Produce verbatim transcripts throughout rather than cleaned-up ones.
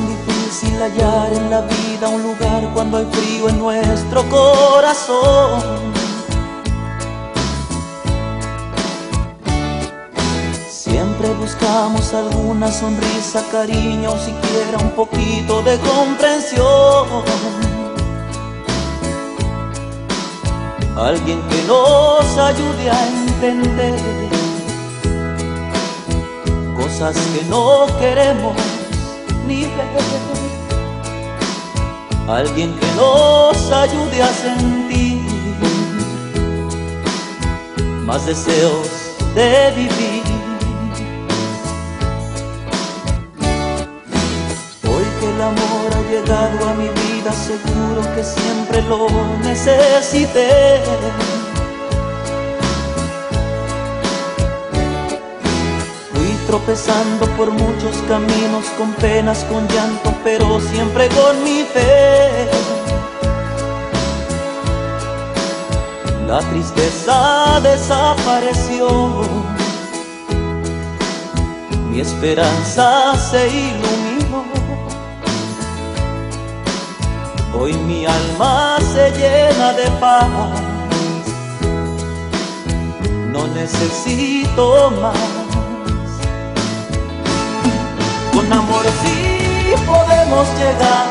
difícil hallar en la vida un lugar cuando hay frío en nuestro corazón. Siempre buscamos alguna sonrisa, cariño, siquiera un poquito de comprensión. Alguien que nos ayude a entender cosas que no queremos ni ver. Alguien que nos ayude a sentir más deseos de vivir. Hoy que el amor ha llegado a mi vida, seguro que siempre lo necesité. Tropezando por muchos caminos, con penas, con llanto, pero siempre con mi fe. La tristeza desapareció, mi esperanza se iluminó. Hoy mi alma se llena de paz, no necesito más. Con amor sí podemos llegar,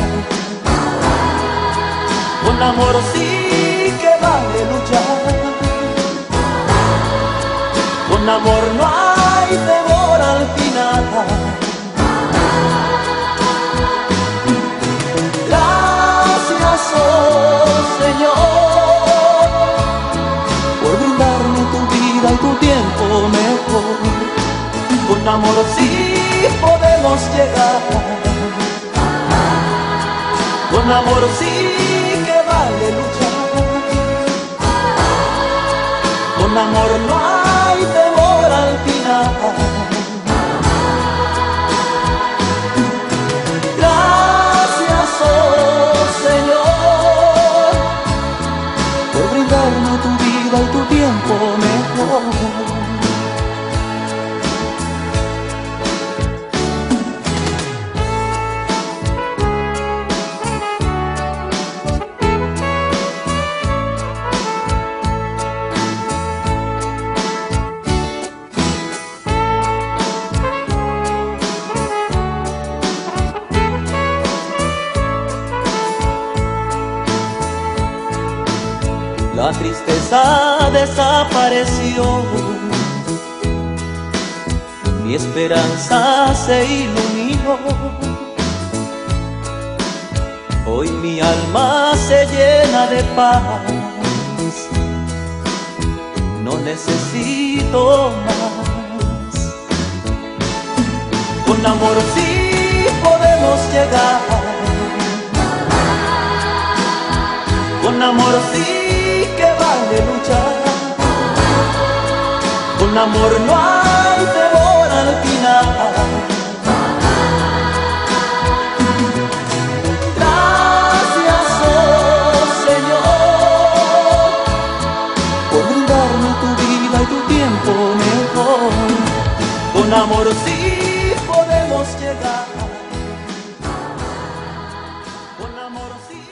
con amor sí que vale luchar. Con amor no hay temor al final. Gracias, oh Señor, por brindarme tu vida y tu tiempo mejor. Con amor sí podemos llegar, con amor sí que vale luchar. Con amor no hay temor al final. Gracias, oh Señor, por brindarme tu vida y tu tiempo mejor. La tristeza desapareció, mi esperanza se iluminó. Hoy mi alma se llena de paz, no necesito más. Con amor sí podemos llegar, con amor sí que vale luchar. Con amor no hay temor al final. Gracias, oh Señor, por brindarme tu vida y tu tiempo mejor. Con amor sí podemos llegar, con amor sí.